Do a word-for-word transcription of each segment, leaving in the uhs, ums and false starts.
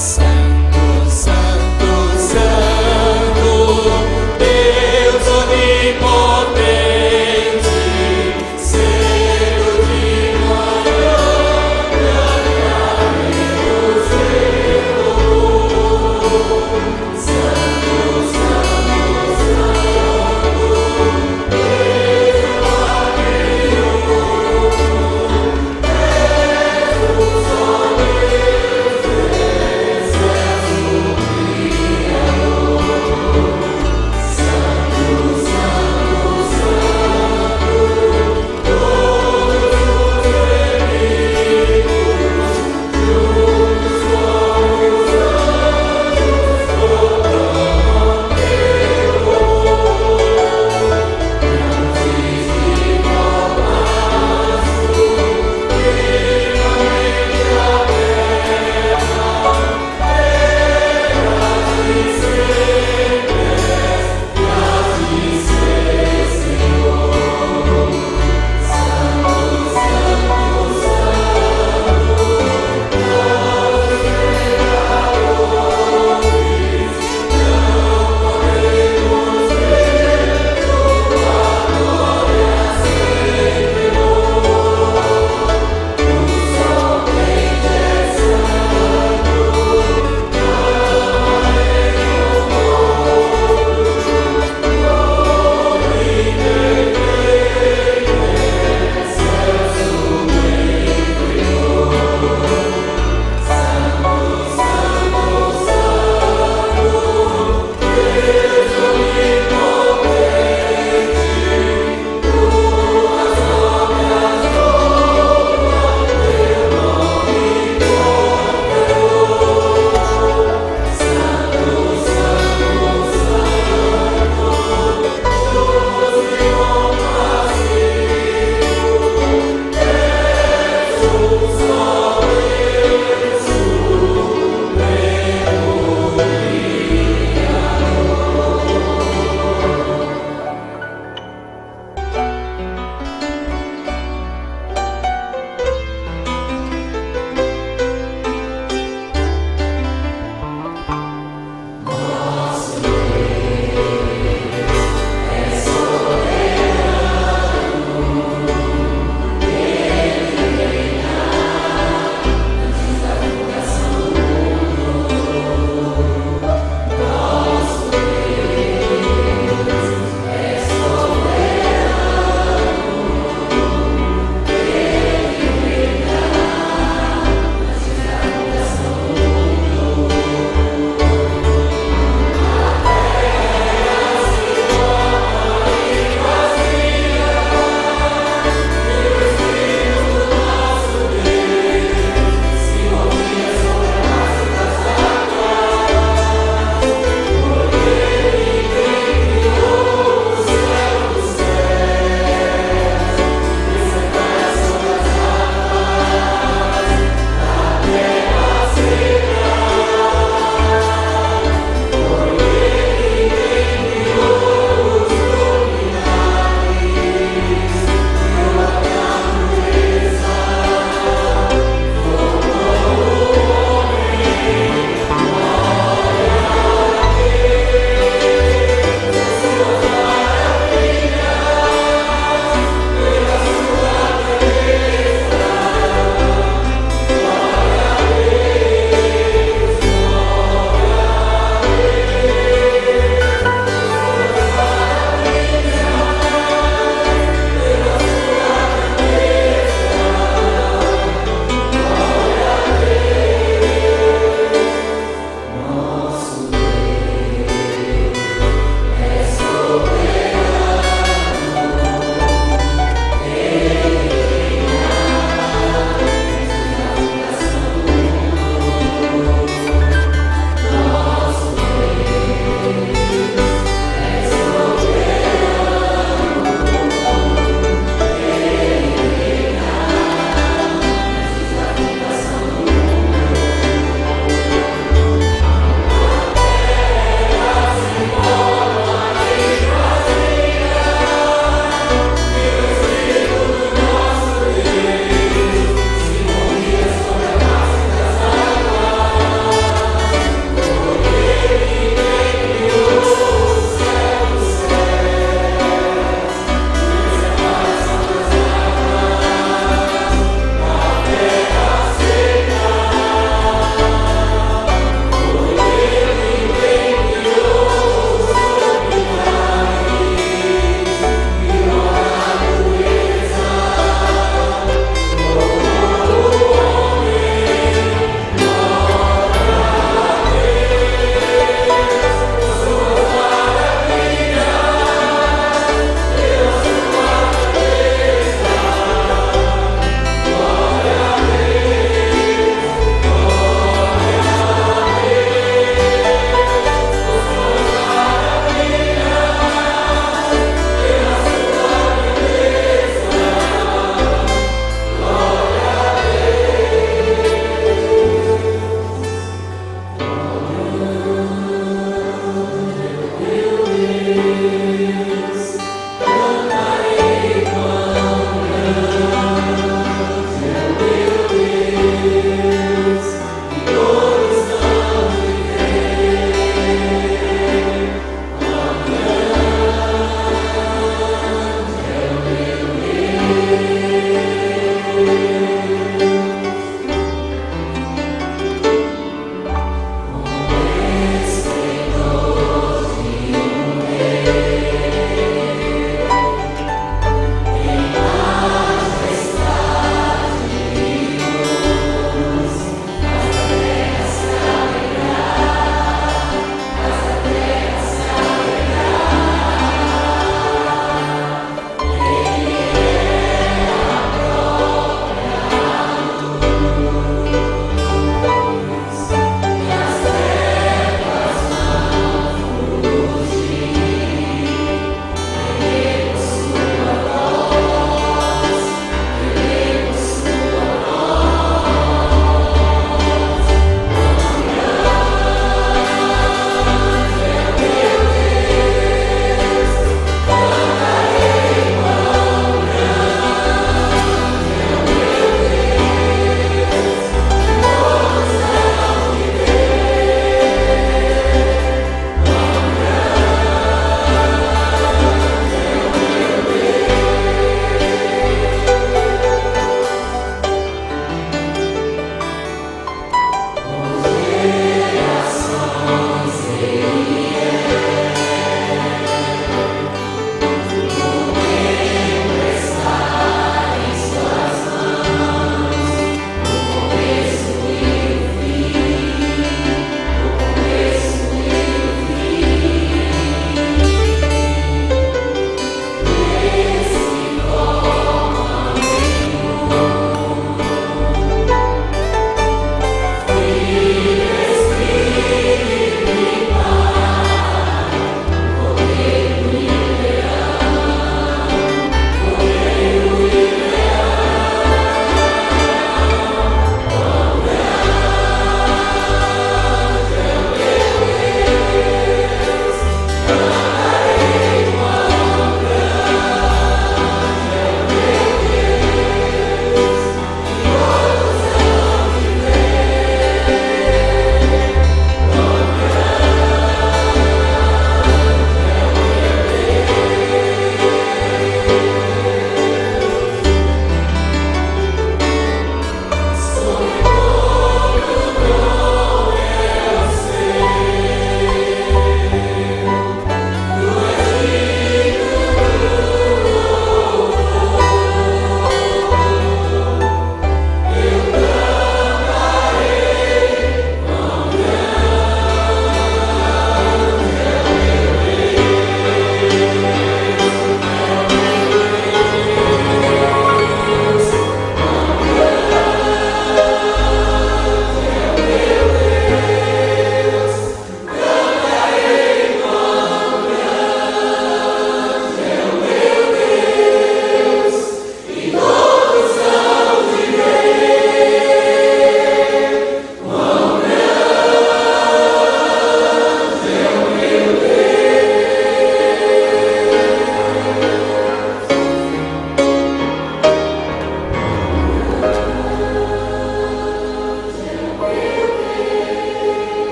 Santo,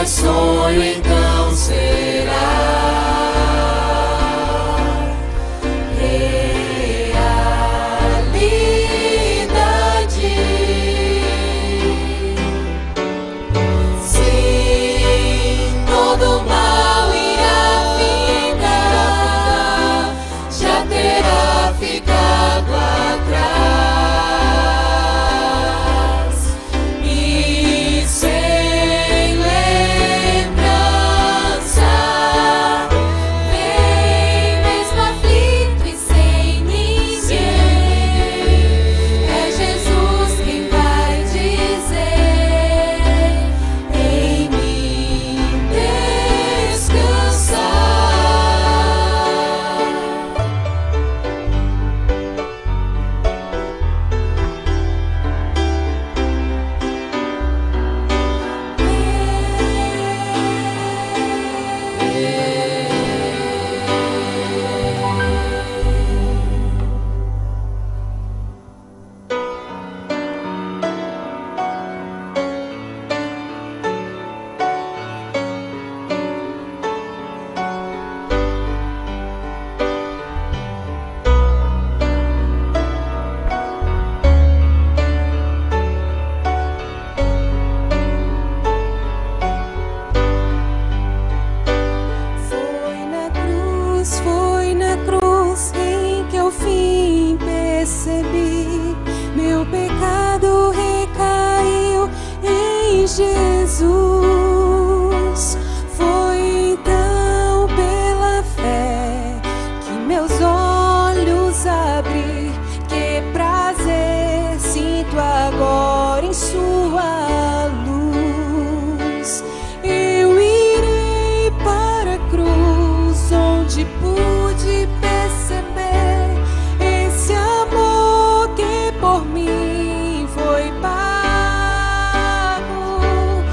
sonho então será Jesus. Foi então pela fé que meus olhos abri. Que prazer sinto agora em sua luz. Eu irei para a cruz, onde pude perceber esse amor que por mim foi pago.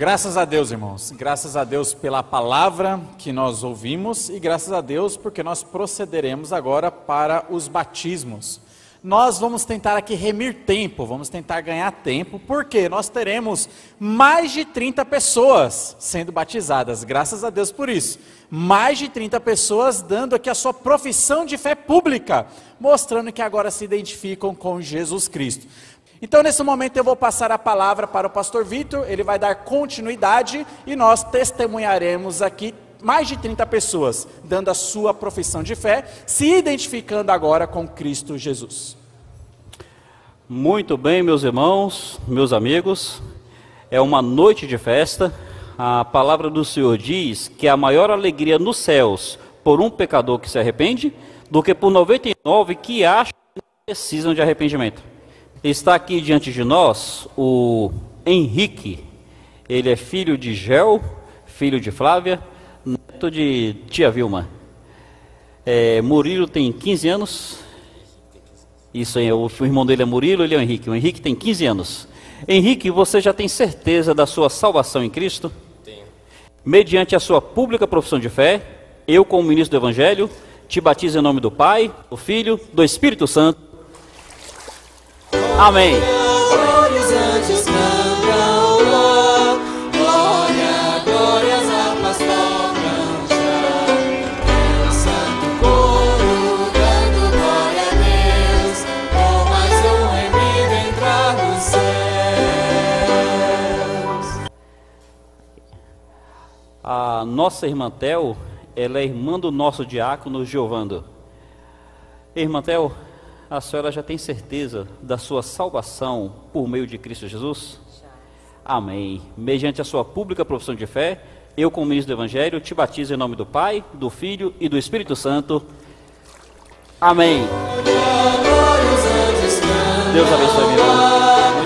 Graças a Deus, irmãos, graças a Deus pela palavra que nós ouvimos e graças a Deus porque nós procederemos agora para os batismos. Nós vamos tentar aqui remir tempo, vamos tentar ganhar tempo, porque nós teremos mais de trinta pessoas sendo batizadas, graças a Deus por isso. Mais de trinta pessoas dando aqui a sua profissão de fé pública, mostrando que agora se identificam com Jesus Cristo. Então, nesse momento, eu vou passar a palavra para o pastor Vitor, ele vai dar continuidade e nós testemunharemos aqui mais de trinta pessoas, dando a sua profissão de fé, se identificando agora com Cristo Jesus. Muito bem, meus irmãos, meus amigos, é uma noite de festa. A palavra do Senhor diz que a maior alegria nos céus por um pecador que se arrepende, do que por noventa e nove que acham que precisam de arrependimento. Está aqui diante de nós o Henrique, ele é filho de Gel, filho de Flávia, neto de tia Vilma. É, Murilo tem quinze anos, isso aí, o irmão dele é Murilo, ele é o Henrique, o Henrique tem quinze anos. Henrique, você já tem certeza da sua salvação em Cristo? Tenho. Mediante a sua pública profissão de fé, eu como ministro do Evangelho, te batizo em nome do Pai, do Filho, do Espírito Santo. Amém. Glória, os anjos cantam, glória, glórias a paz tocam já. É o santo coro dando glória a Deus, com mais um remido entrar nos céus. A nossa irmã Tel, ela é irmã do nosso diácono Giovando. Irmã Tel, a senhora já tem certeza da sua salvação por meio de Cristo Jesus? Já. Amém. Mediante a sua pública profissão de fé, eu como ministro do Evangelho te batizo em nome do Pai, do Filho e do Espírito Santo. Amém. Deus abençoe, minha irmã.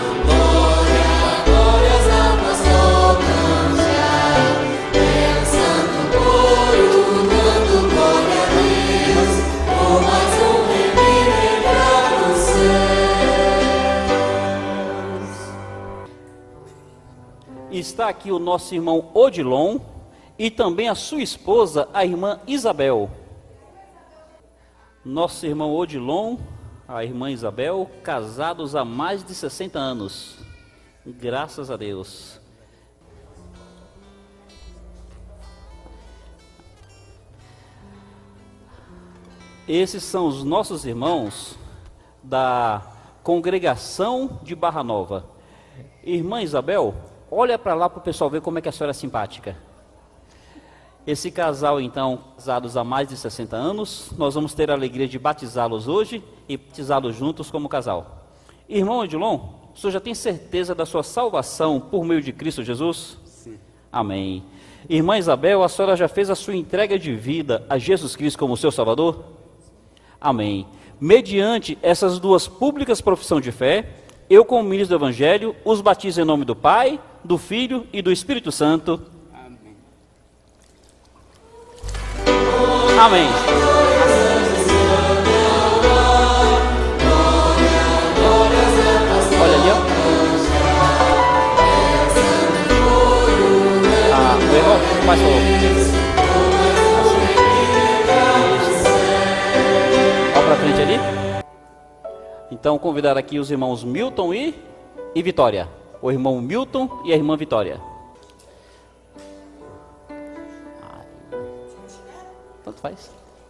Está aqui o nosso irmão Odilon e também a sua esposa, a irmã Isabel. Nosso irmão Odilon, a irmã Isabel, casados há mais de sessenta anos. Graças a Deus. Esses são os nossos irmãos da congregação de Barra Nova. Irmã Isabel, olha para lá para o pessoal ver como é que a senhora é simpática. Esse casal, então, casados há mais de sessenta anos, nós vamos ter a alegria de batizá-los hoje e batizá-los juntos como casal. Irmão Odilon, o senhor já tem certeza da sua salvação por meio de Cristo Jesus? Sim. Amém. Irmã Isabel, a senhora já fez a sua entrega de vida a Jesus Cristo como seu Salvador? Amém. Mediante essas duas públicas profissões de fé, eu, como ministro do Evangelho, os batizo em nome do Pai, do Filho e do Espírito Santo. Amém. Amém. Olha ali, ó. Ah, o irmão, faz favor. Olha para frente ali. Então, convidar aqui os irmãos Milton e, e Vitória. O irmão Milton e a irmã Vitória. Tanto faz.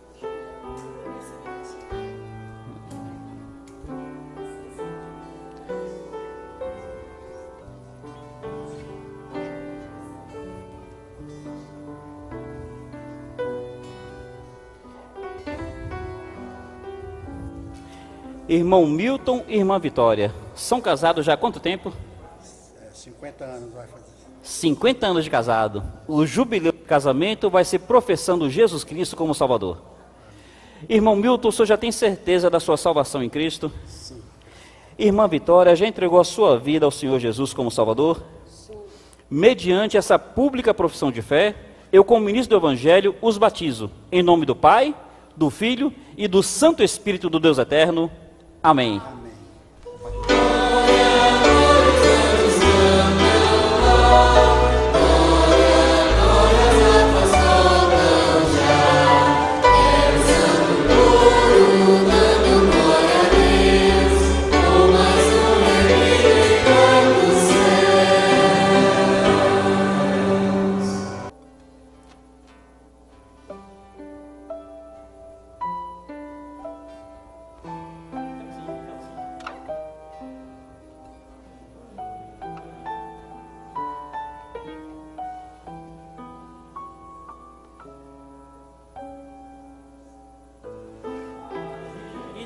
Irmão Milton e irmã Vitória, são casados já há quanto tempo? É, cinquenta anos vai fazer. cinquenta anos de casado. O jubileu de casamento vai ser professando Jesus Cristo como Salvador. Irmão Milton, o senhor já tem certeza da sua salvação em Cristo? Sim. Irmã Vitória, já entregou a sua vida ao Senhor Jesus como Salvador? Sim. Mediante essa pública profissão de fé, eu, como ministro do Evangelho, os batizo em nome do Pai, do Filho e do Santo Espírito do Deus Eterno. Amém. Amém.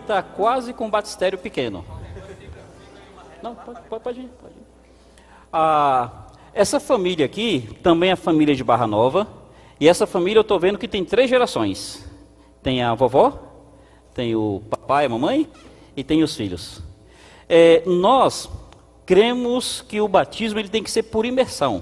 está quase com um batistério pequeno. Não, pode, pode, pode ir. Pode ir. Ah, essa família aqui também é a família de Barra Nova. E essa família eu estou vendo que tem três gerações. Tem a vovó, tem o papai, a mamãe e tem os filhos. É, nós cremos que o batismo ele tem que ser por imersão.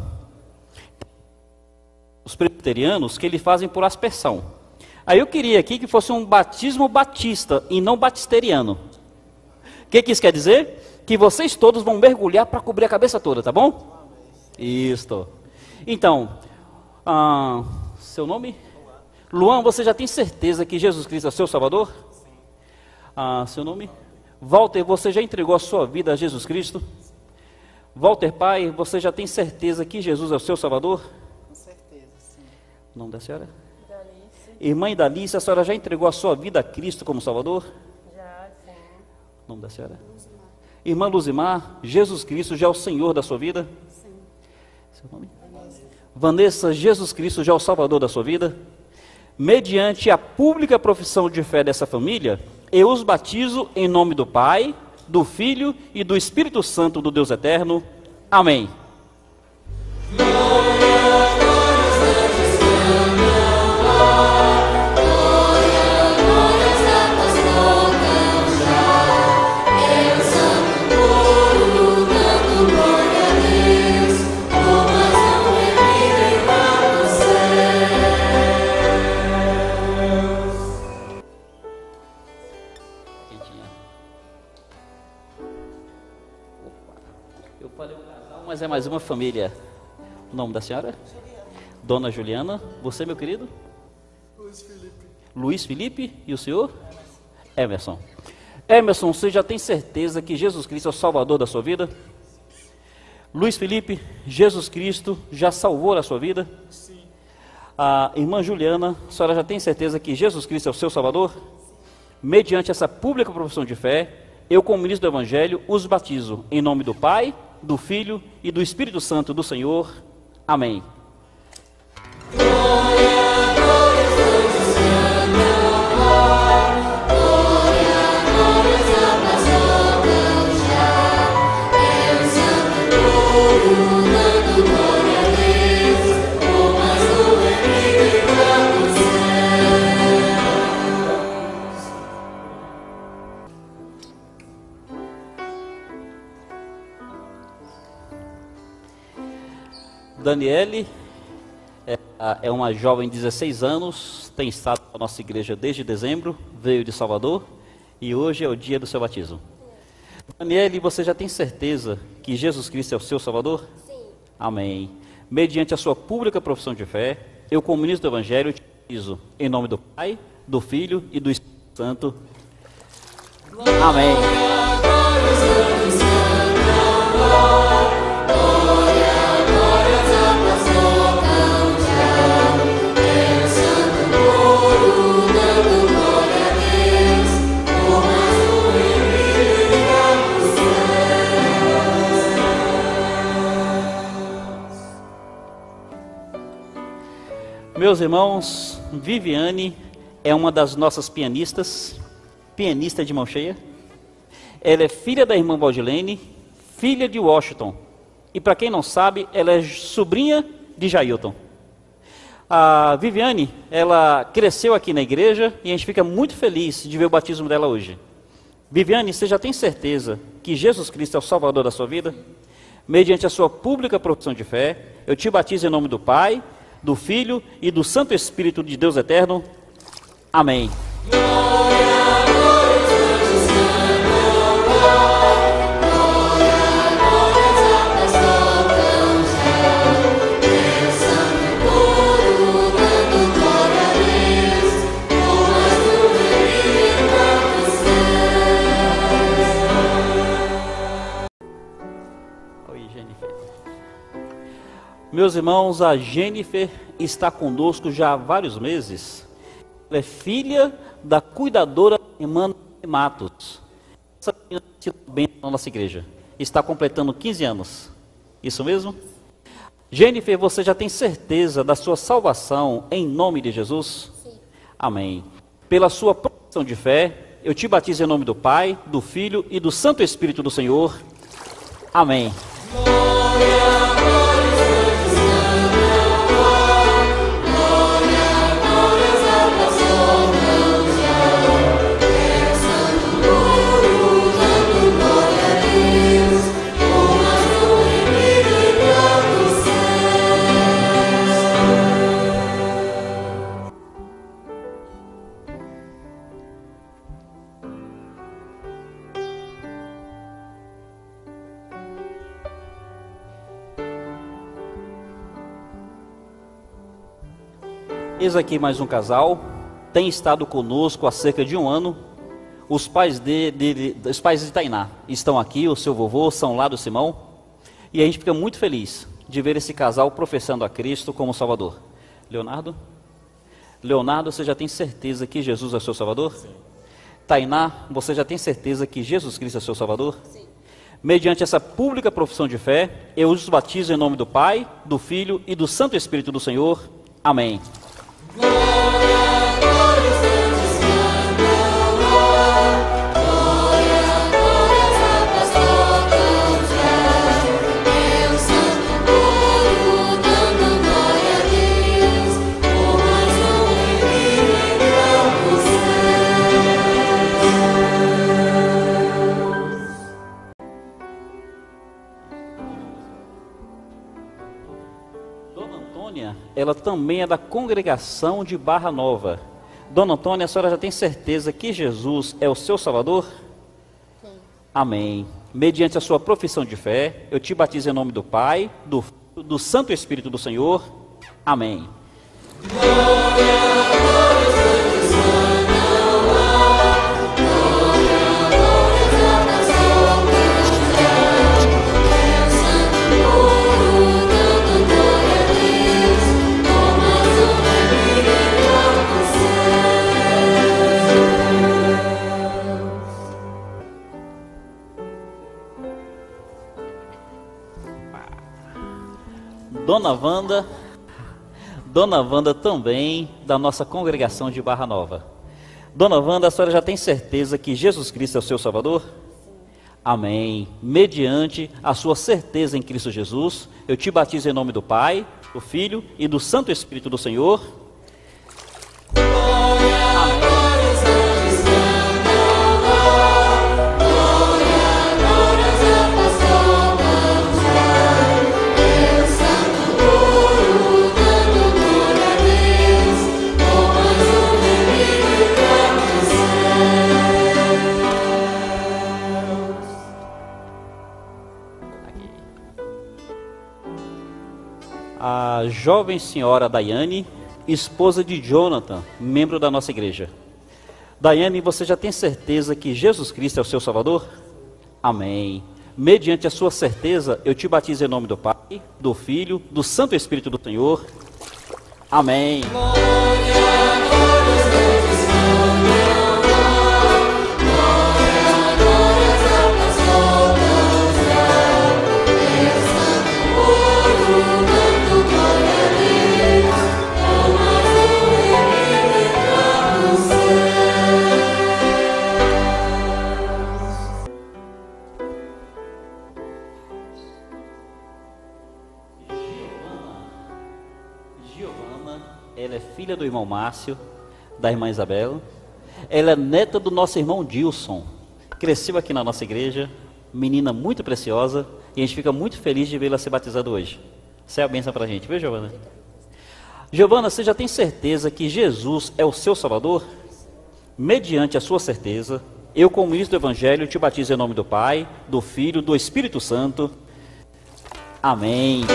Os presbiterianos que eles fazem por aspersão. Aí eu queria aqui que fosse um batismo batista e não batisteriano. O que, que isso quer dizer? Que vocês todos vão mergulhar para cobrir a cabeça toda, tá bom? Isso. Então, ah, seu nome? Luan, você já tem certeza que Jesus Cristo é seu Salvador? Sim. Ah, seu nome? Walter, você já entregou a sua vida a Jesus Cristo? Walter, pai, você já tem certeza que Jesus é o seu Salvador? Com certeza, sim. O nome da senhora? Dalice. Irmã Dalice, a senhora já entregou a sua vida a Cristo como Salvador? Já, sim. O nome da senhora? Luzimar. Irmã Luzimar, Jesus Cristo já é o Senhor da sua vida? Sim. Seu nome? Vanessa. Vanessa, Jesus Cristo já é o Salvador da sua vida? Mediante a pública profissão de fé dessa família, eu os batizo em nome do Pai, do Filho e do Espírito Santo do Deus Eterno. Amém. Eu falei um casal, mas é mais uma família. O nome da senhora? Dona Juliana. Você, meu querido? Luiz Felipe. Luiz Felipe. E o senhor? Emerson. Emerson, você já tem certeza que Jesus Cristo é o Salvador da sua vida? Luiz Felipe, Jesus Cristo já salvou a sua vida? Sim. A irmã Juliana, a senhora já tem certeza que Jesus Cristo é o seu Salvador? Mediante essa pública profissão de fé, eu, como ministro do Evangelho, os batizo em nome do Pai, do Filho e do Espírito Santo do Senhor. Amém. Daniele é, é uma jovem de dezesseis anos, tem estado na nossa igreja desde dezembro, veio de Salvador e hoje é o dia do seu batismo. Daniele, você já tem certeza que Jesus Cristo é o seu Salvador? Sim. Amém. Mediante a sua pública profissão de fé, eu, como ministro do Evangelho, te batizo em nome do Pai, do Filho e do Espírito Santo. Amém. Meus irmãos, Viviane é uma das nossas pianistas, pianista de mão cheia. Ela é filha da irmã Valdilene, filha de Washington. E para quem não sabe, ela é sobrinha de Jailton. A Viviane, ela cresceu aqui na igreja e a gente fica muito feliz de ver o batismo dela hoje. Viviane, você já tem certeza que Jesus Cristo é o Salvador da sua vida? Mediante a sua pública profissão de fé, eu te batizo em nome do Pai, do Filho e do Santo Espírito de Deus Eterno. Amém. Oi, Jennifer. Meus irmãos, a Jennifer está conosco já há vários meses. Ela é filha da cuidadora irmã Matos. Essa menina está bem na nossa igreja. Está completando quinze anos. Isso mesmo? Jennifer, você já tem certeza da sua salvação em nome de Jesus? Sim. Amém. Pela sua profissão de fé, eu te batizo em nome do Pai, do Filho e do Santo Espírito do Senhor. Amém. Eis aqui mais um casal, tem estado conosco há cerca de um ano. Os pais de, de, os pais de Tainá estão aqui, o seu vovô, São Lado Simão, e a gente fica muito feliz de ver esse casal professando a Cristo como Salvador. Leonardo? Leonardo, você já tem certeza que Jesus é seu Salvador? Sim. Tainá, você já tem certeza que Jesus Cristo é seu Salvador? Sim. Mediante essa pública profissão de fé, eu os batizo em nome do Pai, do Filho e do Santo Espírito do Senhor. Amém. Ela também é da congregação de Barra Nova. Dona Antônia, a senhora já tem certeza que Jesus é o seu Salvador? Sim. Amém. Mediante a sua profissão de fé, eu te batizo em nome do Pai, do Filho, do Santo Espírito do Senhor. Amém. Glória, Dona Wanda, Dona Wanda também da nossa congregação de Barra Nova. Dona Wanda, a senhora já tem certeza que Jesus Cristo é o seu Salvador? Sim. Amém. Mediante a sua certeza em Cristo Jesus, eu te batizo em nome do Pai, do Filho e do Santo Espírito do Senhor. A jovem senhora Daiane, esposa de Jonathan, membro da nossa igreja. Daiane, você já tem certeza que Jesus Cristo é o seu Salvador? Amém. Mediante a sua certeza, eu te batizo em nome do Pai, do Filho, do Santo Espírito do Senhor. Amém. Ela é filha do irmão Márcio, da irmã Isabela. Ela é neta do nosso irmão Dilson. Cresceu aqui na nossa igreja, menina muito preciosa, e a gente fica muito feliz de vê-la ser batizada hoje. Isso é a bênção para a gente, viu, Giovana? Giovana, você já tem certeza que Jesus é o seu Salvador? Mediante a sua certeza, eu, como ministro do Evangelho, te batizo em nome do Pai, do Filho, do Espírito Santo. Amém.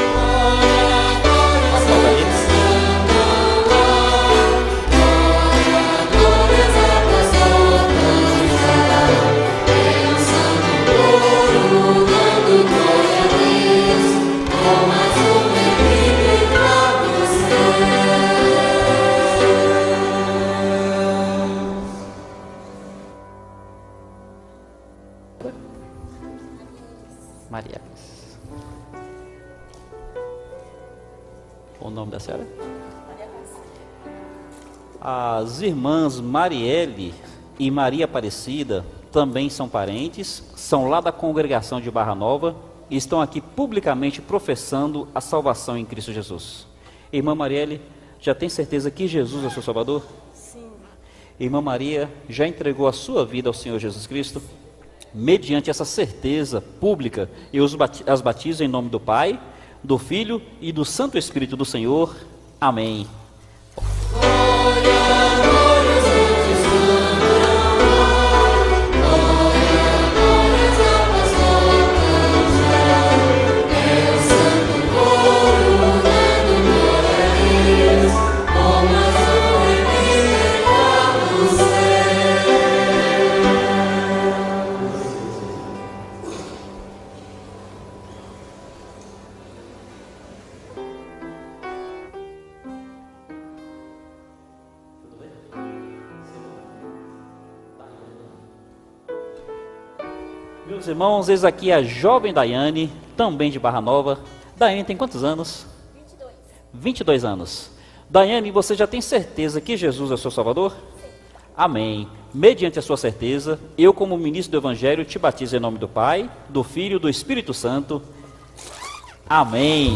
Maria. O nome da senhora? As irmãs Marielle e Maria Aparecida também são parentes, são lá da congregação de Barra Nova e estão aqui publicamente professando a salvação em Cristo Jesus. Irmã Marielle, já tem certeza que Jesus é o seu Salvador? Sim. Irmã Maria já entregou a sua vida ao Senhor Jesus Cristo? Mediante essa certeza pública, eu os bati- as batizo em nome do Pai, do Filho e do Santo Espírito do Senhor. Amém. Meus irmãos, eis aqui a jovem Daiane, também de Barra Nova. Daiane tem quantos anos? vinte e dois. vinte e dois anos. Daiane, você já tem certeza que Jesus é o seu Salvador? Sim. Amém. Mediante a sua certeza, eu como ministro do Evangelho te batizo em nome do Pai, do Filho e do Espírito Santo. Amém.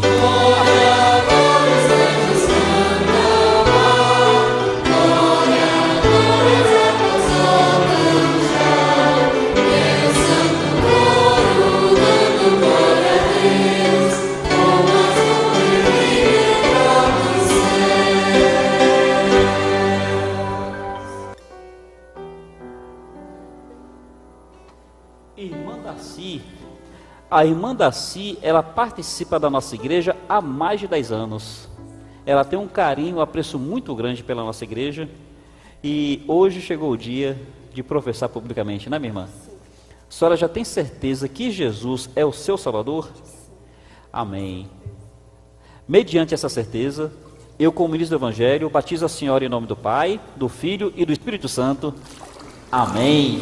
Irmã Darcy, a irmã Darcy, ela participa da nossa igreja há mais de dez anos. Ela tem um carinho, um apreço muito grande pela nossa igreja. E hoje chegou o dia de professar publicamente, não é, minha irmã? Sim. A senhora já tem certeza que Jesus é o seu Salvador? Sim. Amém. Mediante essa certeza, eu, como ministro do Evangelho, batizo a senhora em nome do Pai, do Filho e do Espírito Santo. Amém.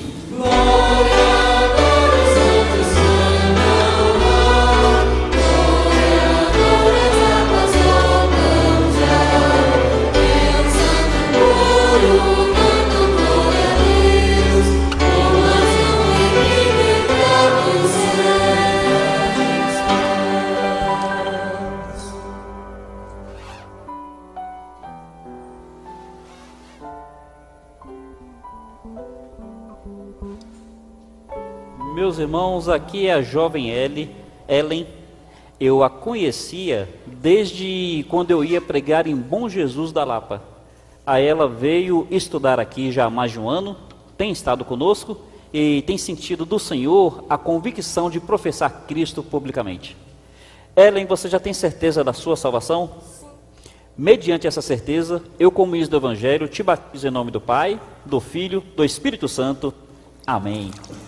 Meus irmãos, aqui é a jovem Ellen. Ellen, eu a conhecia desde quando eu ia pregar em Bom Jesus da Lapa. A ela veio estudar aqui já há mais de um ano, tem estado conosco e tem sentido do Senhor a convicção de professar Cristo publicamente. Ellen, você já tem certeza da sua salvação? Sim. Mediante essa certeza, eu, como ministro do Evangelho, te batizo em nome do Pai, do Filho, do Espírito Santo. Amém.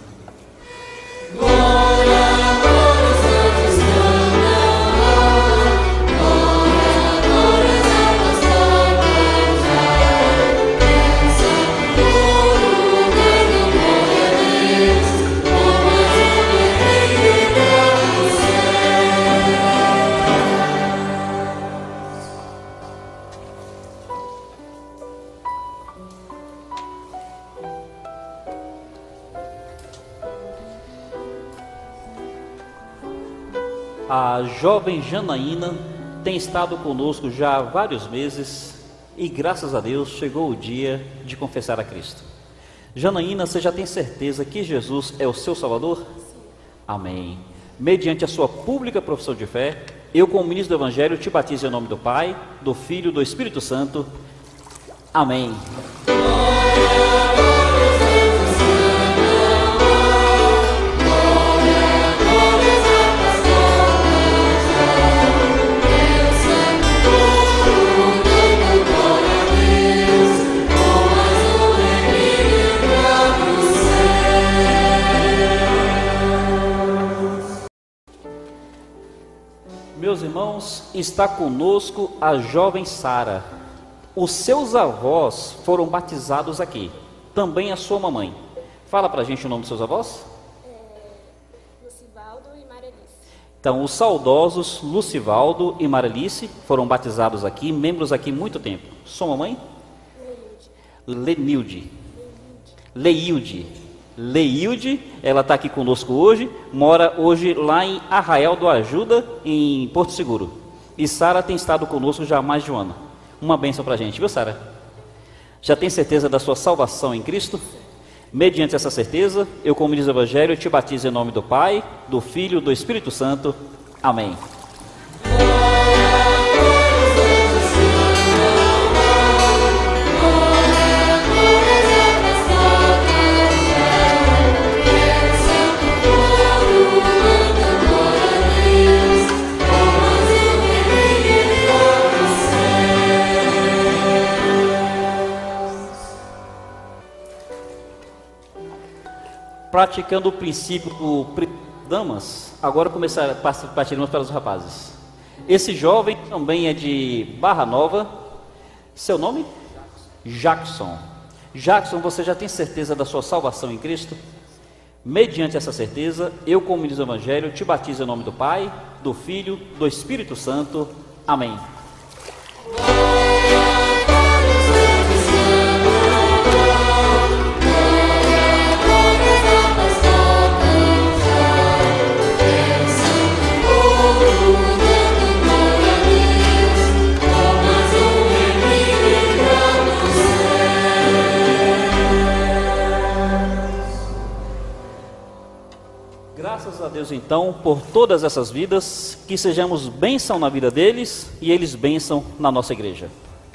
A jovem Janaína tem estado conosco já há vários meses e, graças a Deus, chegou o dia de confessar a Cristo. Janaína, você já tem certeza que Jesus é o seu Salvador? Sim. Amém. Mediante a sua pública profissão de fé, eu, como ministro do Evangelho, te batizo em nome do Pai, do Filho e do Espírito Santo. Amém. Meus irmãos, está conosco a jovem Sara. Os seus avós foram batizados aqui, também a sua mamãe. Fala pra gente o nome dos seus avós. É, Lucivaldo e Marelice. Então, os saudosos Lucivaldo e Marelice foram batizados aqui, membros aqui há muito tempo. Sua mamãe? Lenilde. Lenilde. Leilde. Leilde, ela está aqui conosco hoje, mora hoje lá em Arraial do Ajuda, em Porto Seguro. E Sara tem estado conosco já há mais de um ano. Uma bênção para a gente, viu, Sara? Já tem certeza da sua salvação em Cristo? Mediante essa certeza, eu, como diz o Evangelho, te batizo em nome do Pai, do Filho e do Espírito Santo. Amém. Praticando o princípio do pri- damas, agora começar a partirmos para os rapazes. Esse jovem também é de Barra Nova. Seu nome? Jackson. Jackson, você já tem certeza da sua salvação em Cristo? Mediante essa certeza, eu, como diz o Evangelho, te batizo em nome do Pai, do Filho, do Espírito Santo. Amém. Graças a Deus, então, por todas essas vidas, que sejamos bênção na vida deles e eles bênção na nossa igreja.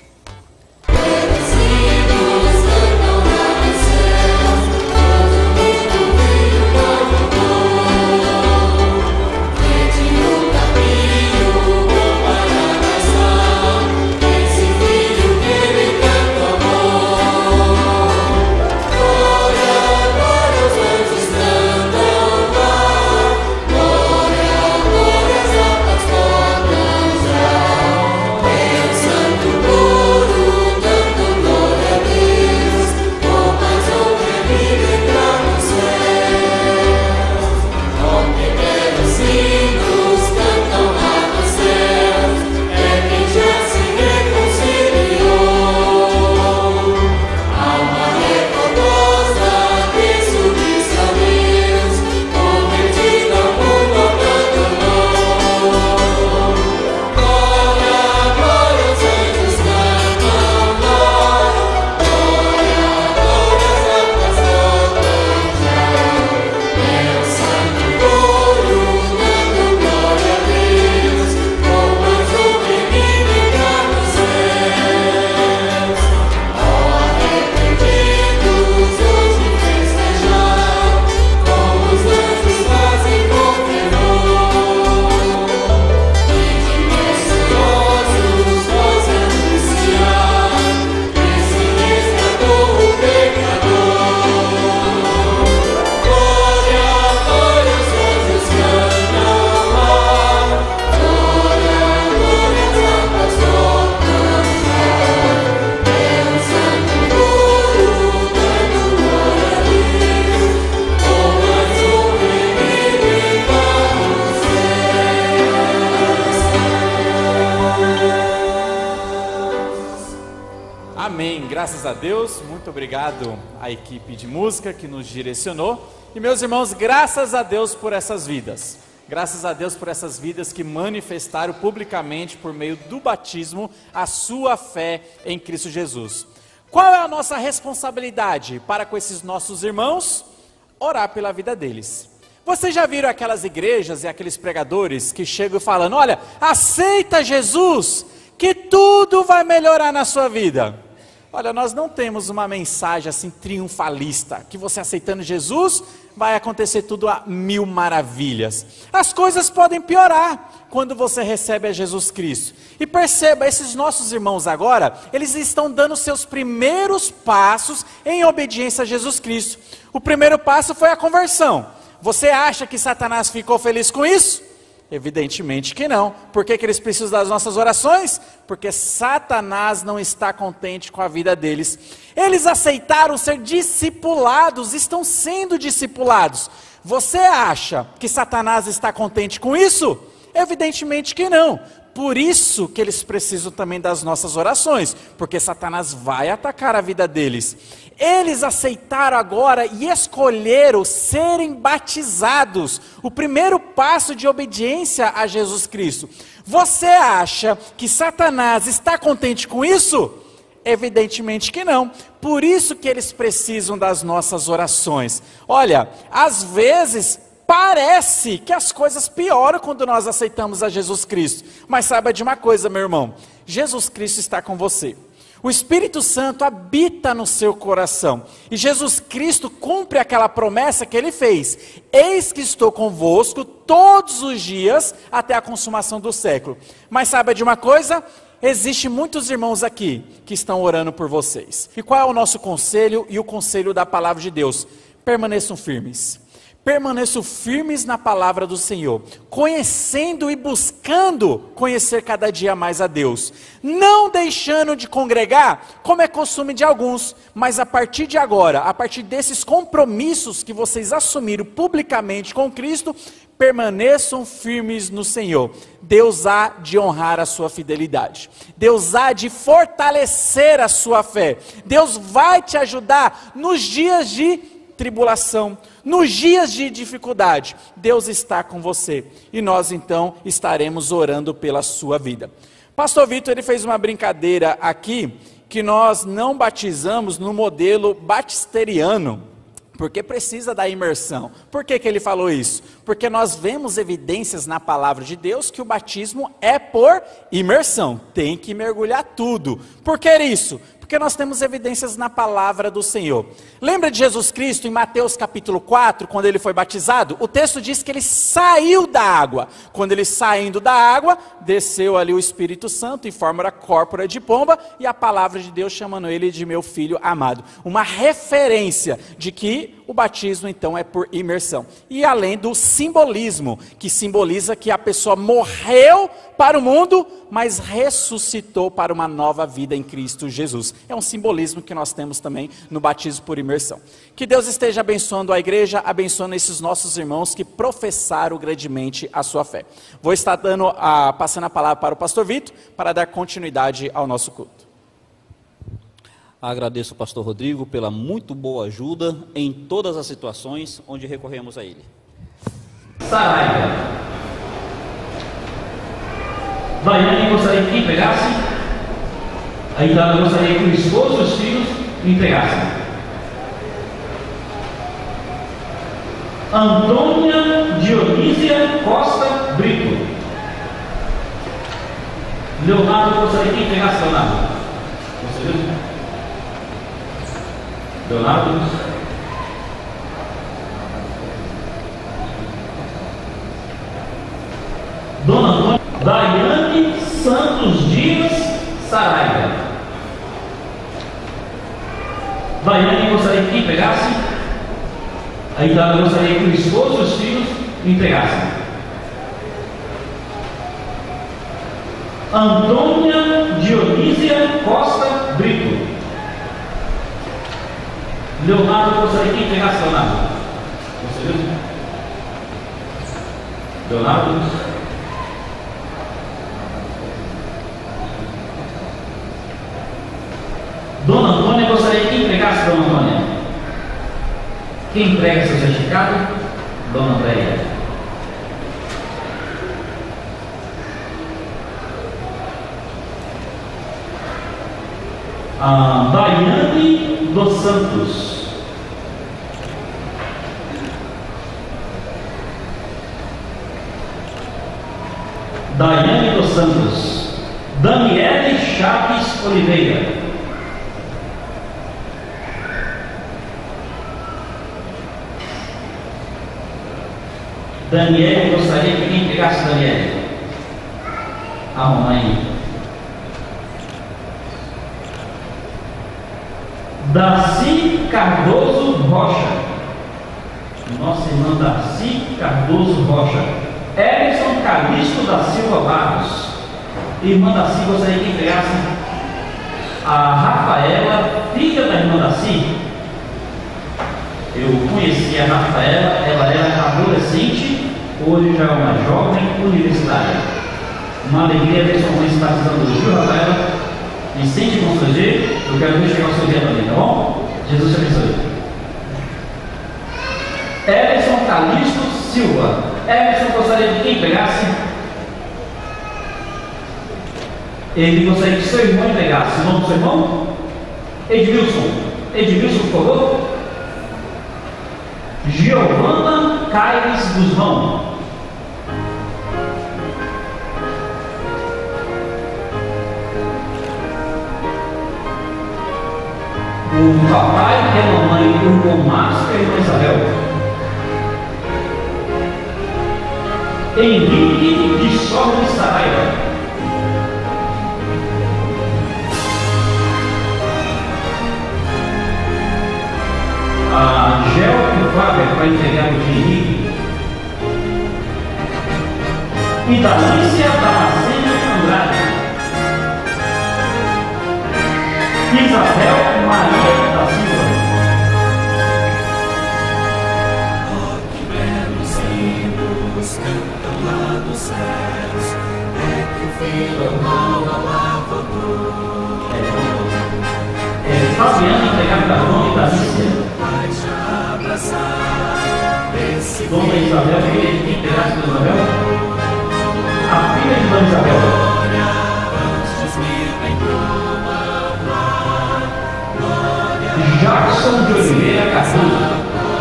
Amém, graças a Deus, muito obrigado à equipe de música que nos direcionou. E meus irmãos, graças a Deus por essas vidas, graças a Deus por essas vidas que manifestaram publicamente por meio do batismo a sua fé em Cristo Jesus. Qual é a nossa responsabilidade para com esses nossos irmãos? Orar pela vida deles. Vocês já viram aquelas igrejas e aqueles pregadores que chegam falando, olha, aceita Jesus, que tudo vai melhorar na sua vida. Olha, nós não temos uma mensagem assim triunfalista, que você aceitando Jesus, vai acontecer tudo a mil maravilhas. As coisas podem piorar quando você recebe a Jesus Cristo. E perceba, esses nossos irmãos agora, eles estão dando seus primeiros passos em obediência a Jesus Cristo. O primeiro passo foi a conversão. Você acha que Satanás ficou feliz com isso? Evidentemente que não. Por que que eles precisam das nossas orações? Porque Satanás não está contente com a vida deles. Eles aceitaram ser discipulados, estão sendo discipulados. Você acha que Satanás está contente com isso? Evidentemente que não. Por isso que eles precisam também das nossas orações, porque Satanás vai atacar a vida deles. Eles aceitaram agora e escolheram serem batizados, o primeiro passo de obediência a Jesus Cristo. Você acha que Satanás está contente com isso? Evidentemente que não. Por isso que eles precisam das nossas orações. Olha, às vezes parece que as coisas pioram quando nós aceitamos a Jesus Cristo. Mas saiba de uma coisa, meu irmão, Jesus Cristo está com você. O Espírito Santo habita no seu coração. E Jesus Cristo cumpre aquela promessa que ele fez. Eis que estou convosco todos os dias até a consumação do século. Mas saiba de uma coisa? Existem muitos irmãos aqui que estão orando por vocês. E qual é o nosso conselho e o conselho da palavra de Deus? Permaneçam firmes. Permaneçam firmes na palavra do Senhor, conhecendo e buscando conhecer cada dia mais a Deus, não deixando de congregar, como é costume de alguns, mas a partir de agora, a partir desses compromissos que vocês assumiram publicamente com Cristo, permaneçam firmes no Senhor. Deus há de honrar a sua fidelidade, Deus há de fortalecer a sua fé, Deus vai te ajudar nos dias de tribulação, nos dias de dificuldade. Deus está com você e nós então estaremos orando pela sua vida. Pastor Vitor, ele fez uma brincadeira aqui, que nós não batizamos no modelo batisteriano, porque precisa da imersão. Por que que ele falou isso? Porque nós vemos evidências na palavra de Deus que o batismo é por imersão, tem que mergulhar tudo. Por que isso? Porque nós temos evidências na palavra do Senhor. Lembra de Jesus Cristo em Mateus capítulo quatro, quando ele foi batizado? O texto diz que ele saiu da água. Quando ele saindo da água, desceu ali o Espírito Santo em forma da córpora de pomba, e a palavra de Deus chamando ele de meu filho amado. Uma referência de que o batismo então é por imersão. E além do simbolismo, que simboliza que a pessoa morreu para o mundo, mas ressuscitou para uma nova vida em Cristo Jesus. É um simbolismo que nós temos também no batismo por imersão. Que Deus esteja abençoando a igreja, abençoando esses nossos irmãos que professaram grandemente a sua fé. Vou estar dando a, passando a palavra para o pastor Vitor, para dar continuidade ao nosso culto. Agradeço ao pastor Rodrigo pela muito boa ajuda em todas as situações onde recorremos a ele. Saraiva. Vaiane gostaria que pegasse. Aí ela gostaria que o esposo e os filhos entregassem. Antônia Dionísia Costa Brito. Leonardo gostaria que entregasse. Leonardo. Você viu? Leonardo. Dona Antônia. Daiane Santos Dias Saraiva. Daiane gostaria que pegasse. Aí ela gostaria que o esposo e os filhos entregassem. Antônia Dionísia Costa Brito. Leonardo gostaria que entregasse. Leonardo. Você viu? Leonardo. Dona Antônia gostaria que entregasse. Dona Antônia. Quem entrega seu certificado? Dona Andréia. Ah, Daiane dos Santos. Daiane dos Santos. Daniele Chaves Oliveira. Daniele, gostaria que quem pegasse Daniele? A mamãe. Darcy Cardoso Rocha. Nossa irmã Darcy Cardoso Rocha. Edson Calixto da Silva Barros. Irmã Darcy, gostaria que pegasse a Rafaela, filha da irmã Darcy. Eu conheci a Rafaela, ela era adolescente, hoje já é uma jovem universitária. Uma alegria ver sua mãe se batizando hoje, viu, Rafaela? E sem te constranger, eu quero ver chegar o seu dia também, tá bom? Jesus te abençoe. Everson Calixto Silva. Everson gostaria de quem pegasse? Ele gostaria que seu irmão pegasse. O nome do seu irmão? Edmilson. Edmilson, por favor. Giovana Caires Guzmão. O papai e a mamãe, o irmão Márcio e a irmã Isabel. Henrique de Sorte Saraiva. A Angel Fábio vai entregar o Henrique. E da Lícia Damasceno Andrade. Isabel Maria da Silva. Oh, que belos hinos cantam lá dos céus, é que o filho amou a lavador. É, Fabiana entregar para Dona e da Lícia. Vai já abraçar esse Dona Isabel, filha de quem pegasse da Isabel? A filha de Dona Isabel. Jackson de Oliveira Cardoso.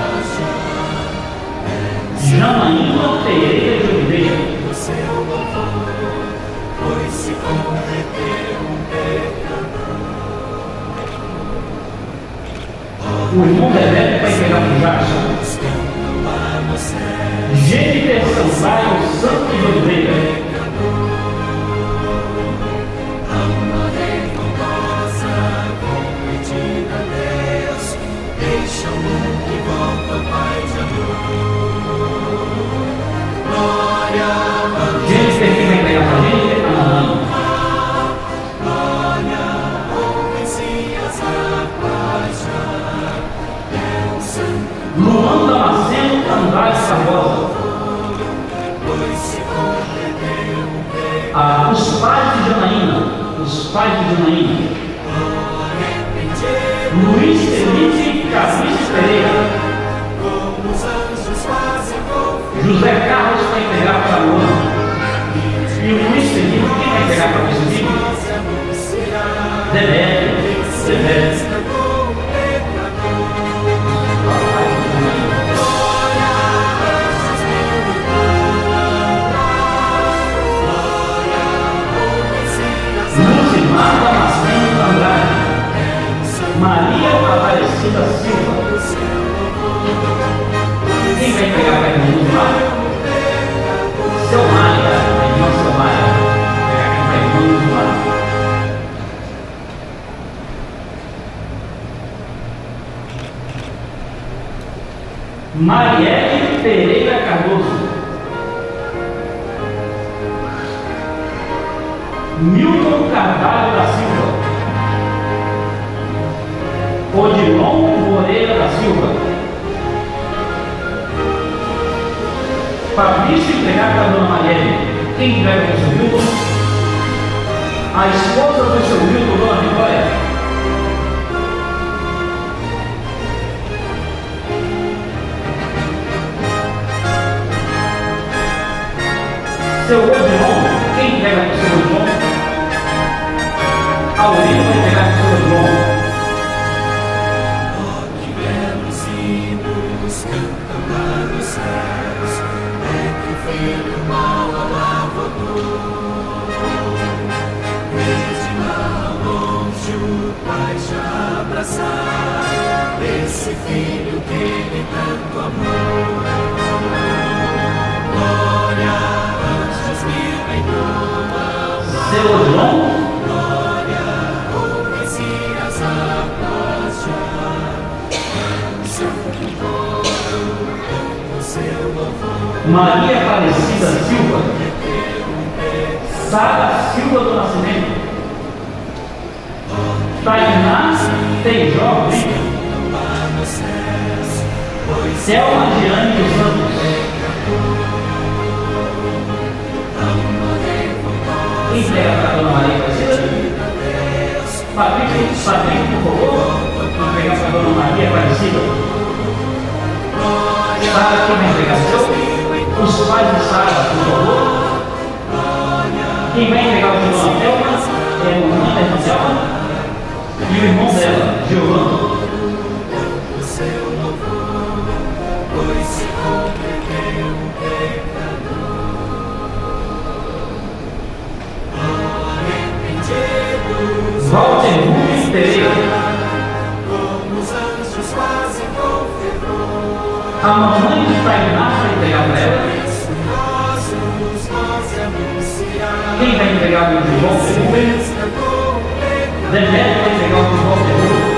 Janaína Pereira de Oliveira. o seu louvor, pois se converteu um pecador. O irmão Bebeto vai pegar para o Jackson. Buscando lá no céu, Jennifer Sampaio Santos de Oliveira. morrer com goza, competir a Deus, deixa o mundo e volta ao Pai de amor. Glória a Jennifer que vai pegar para a Jennifer. Ah, glória, o Messias a paixão, é o santo, Luan Damasceno Andrade Barbosa. pois se converteu um pecador. Ah, os pais de Janaína. Os pais de Janaína. Luiz Felipe Carlos Pereira. Como os anjos fazem com José Carlos vai pegar para Luan. E o Luiz Felipe, quem vai pegar para o Luiz Felipe? Demétrio. Demétrio. Luzimar Damasceno Andrade. Maria Aparecida Silva. Quem vai pegar para o Luzimar? Seu Maia, a irmã Seu Maia. Pegar quem vai para o Luzimar. Marielle Pereira Cardoso. Milton Carvalho da Silva. Odilon Moreira da Silva. Fabrício entregar para a Dona Marielle. Quem entrega para o seu Milton? A esposa do seu Milton, Dona Vitória. Seu Odilon, quem entrega para o seu Odilon? Aurélio vai entregar para o seu Odilon. Oh, que belos hinos cantam lá nos céus, é que o filho mal ao lavador. Desde lá longe o Pai já abraçar esse filho que ele tanto amou. Glória, anjos mil em uma, Seu Odilon, glória, o Messias a paixão, santo coro, canto seu louvor. Maria Aparecida Silva. Sara Silva do Nascimento. Tainá Feijó Brito. Selma Diane dos Santos. Patrícia, Patrícia, por favor, vamos pegar para a Dona Maria Aparecida. Sara, quem vai entregar o seu? Os pais de Sara, por favor. Quem vai entregar o de Dona Thelma é o irmão da irmã Thelma e o irmão dela, Giovanni. Walter Rubens Pereira. A mamãe de Tainá vai entregar para ela. Quem vai entregar o de Walter Rubens? Demetrio vai entregar o de Walter Rubens.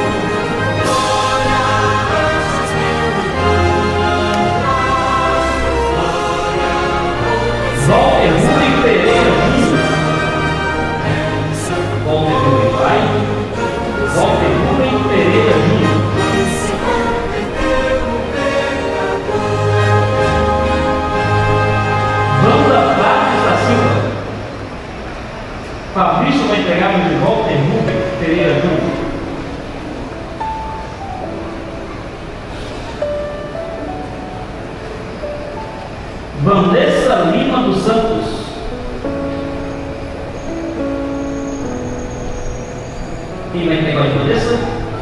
Walter Rubens Pereira Júnior. Walter Rubens pai. Walter Rubens Pereira Júnior. Wanda Flávia da Silva. Fabrício vai entregar o de Walter Rubens Pereira Júnior. Vanessa Lima dos Santos. Quem vai entregar a Vanessa?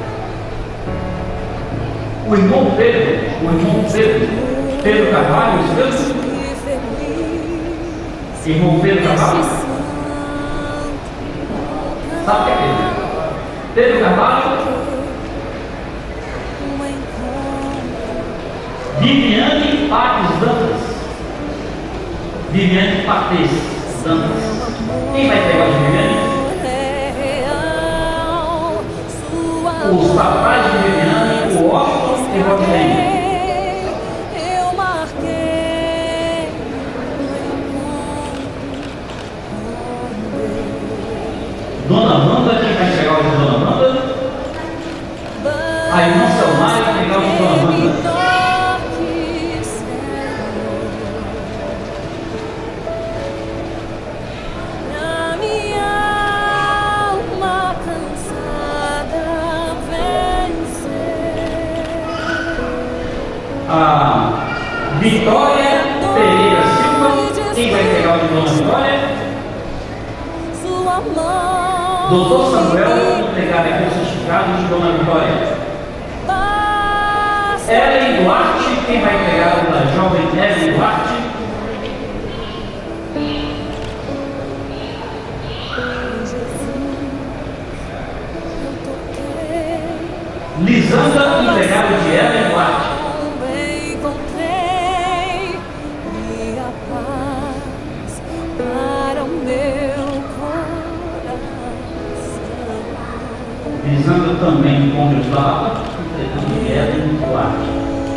O irmão Pedro, o irmão Pedro, Pedro Carvalho, isso mesmo? Irmão Pedro Carvalho? Sabe o que é Pedro? Pedro Carvalho? Viviane Pates Dantas. Viviane Pates Dantas. Quem vai entregar a Viviane? Os papais de Viviane, o Otto e o Rodney. Dona Amanda, quem vai entregar o de Dona Amanda? A irmã Selmar vai entregar o de Dona Amanda. A Vitória Pereira Silva, quem vai entregar o de Dona Vitória? Doutor Samuel vai entregar aqui o certificado de Dona Vitória. Ellen Duarte, quem vai entregar o da jovem Ellen Duarte? Lisandra entregar o de Ellen Duarte. Lisandra também com os dados, e Ellen Duarte.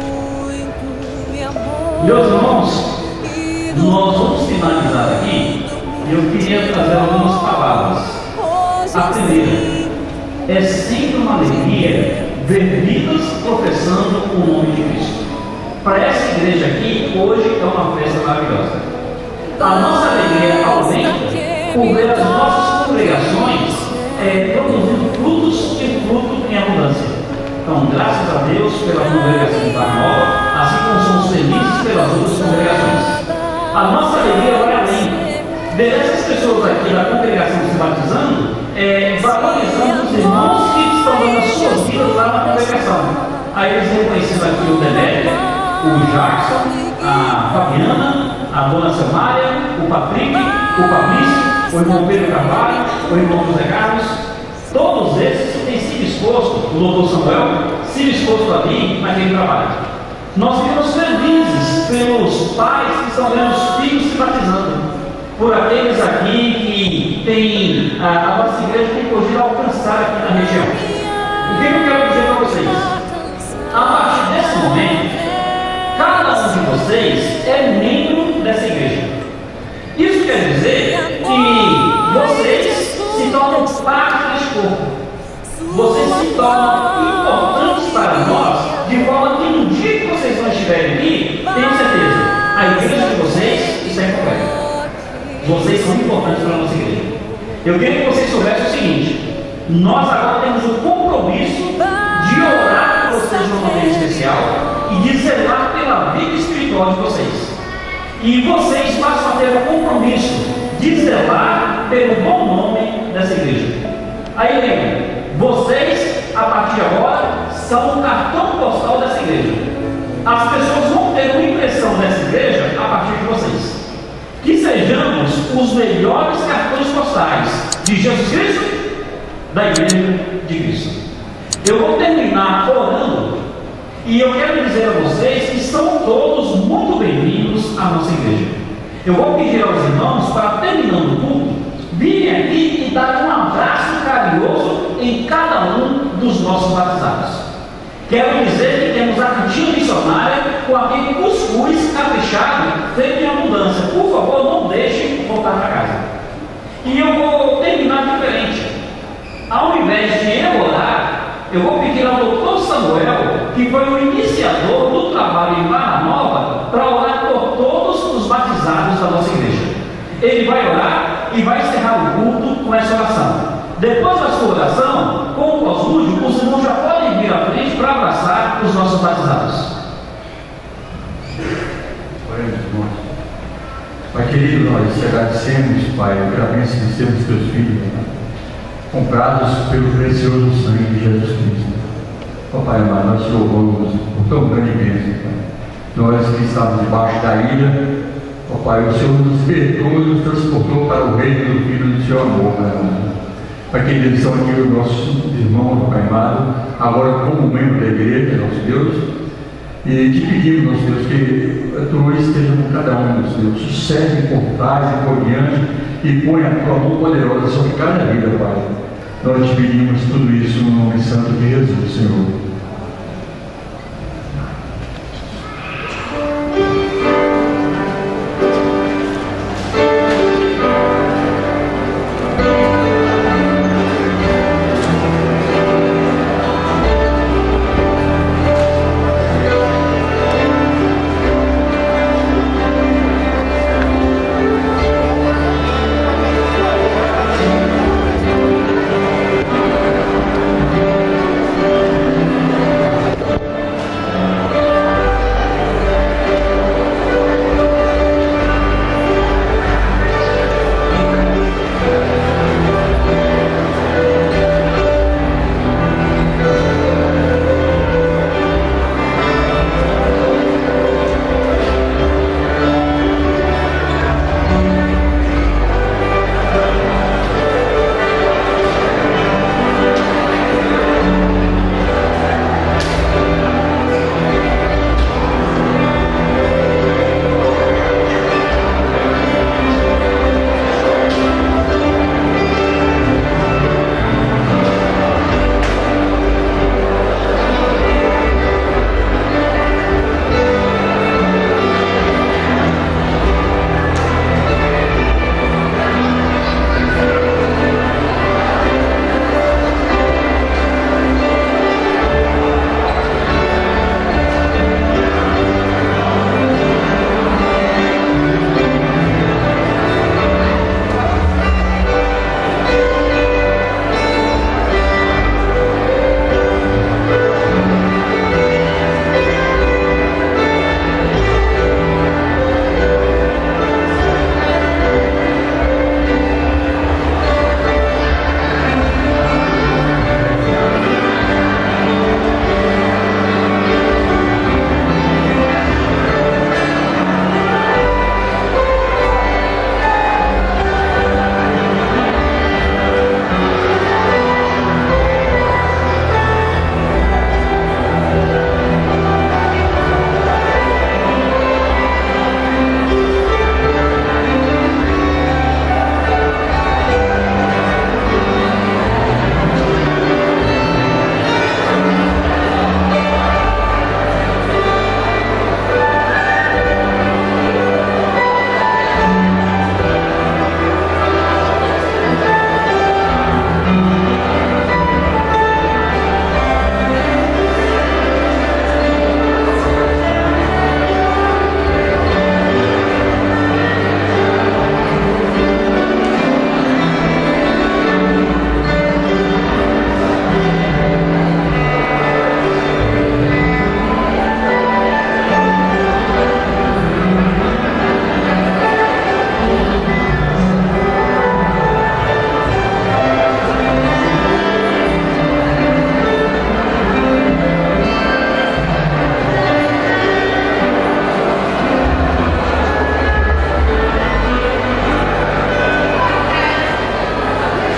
Meus irmãos, nós vamos finalizar aqui e eu queria trazer algumas palavras. A primeira, é sempre uma alegria ver vidas professando o nome de Cristo. Para essa igreja aqui, hoje é uma festa maravilhosa. A nossa alegria aumenta por ver as nossas congregações é, produzindo frutos e fruto em abundância. Então, graças a Deus pela congregação de Barra Nova, assim como somos felizes pelas outras congregações. A nossa alegria vai além. Ver essas pessoas aqui da congregação se batizando, é, valorizando os irmãos que estão dando as suas vidas lá na congregação. Aí eles reconheceram aqui o Demetrio, o Jackson, a Fabiana, a dona Selmária, o Patrick, o Fabrício, o irmão Pedro Carvalho, o irmão José Carlos. Todos esses têm sido expostos, o doutor Samuel, sido exposto ali naquele trabalho. Nós ficamos felizes pelos pais que estão vendo os filhos se batizando, por aqueles aqui que têm, a, a nossa igreja tem podido alcançar aqui na região. O que eu quero dizer para vocês? A partir desse momento, cada um de vocês é membro dessa igreja. Isso quer dizer que vocês se tornam parte desse corpo. Vocês se tornam importantes para nós, de forma que no dia que vocês não estiverem aqui, tenham certeza, a igreja de vocês está incompleta. Vocês são importantes para a nossa igreja. Eu queria que vocês soubessem o seguinte: nós agora temos o compromisso de orar por vocês de uma maneira especial e de zelar pela vida espiritual de vocês. E vocês passam a ter o compromisso de zelar pelo bom nome dessa igreja. Aí lembra, vocês, a partir de agora, são o cartão postal dessa igreja. As pessoas vão ter uma impressão dessa igreja a partir de vocês. Que sejamos os melhores cartões postais de Jesus Cristo, da igreja de Cristo. Eu vou terminar orando e eu quero dizer a vocês que são todos muito bem-vindos à nossa igreja. Eu vou pedir aos irmãos para, terminando o culto, virem aqui e dar um abraço carinhoso em cada um dos nossos batizados. Quero dizer que temos a cantina missionária com aquele cuscuz caprichado feito em abundância. Por favor, não deixem voltar para casa. E eu vou terminar diferente. Ao invés de eu orar, eu vou pedir ao doutor Samuel, que foi o iniciador do trabalho em Barra Nova, para orar por todos os batizados da nossa igreja. Ele vai orar e vai encerrar o culto com essa oração. Depois da sua oração, com o pós-lúdio, os irmãos já podem vir à frente para abraçar os nossos batizados. Oremos, irmãos. Pai querido, nós te agradecemos, Pai, pela bênção de sermos teus filhos, comprados pelo precioso sangue de Jesus Cristo. Ó Pai amado, nós te louvamos por tão grande bênção, Pai. Nós que estávamos debaixo da ira, ó Pai, o Senhor nos perdoou e nos transportou para o reino do Filho do seu amor, Pai amado. Pai querido, eles são aqui os nossos irmãos, Pai amado, agora como membro da igreja, nosso Deus, e te pedimos, nosso Deus, que a tua esteja com cada um, nosso Deus, sucede por trás e por diante, e põe a tua mão poderosa sobre cada vida, Pai. Nós te pedimos tudo isso no nome santo de Jesus, Senhor.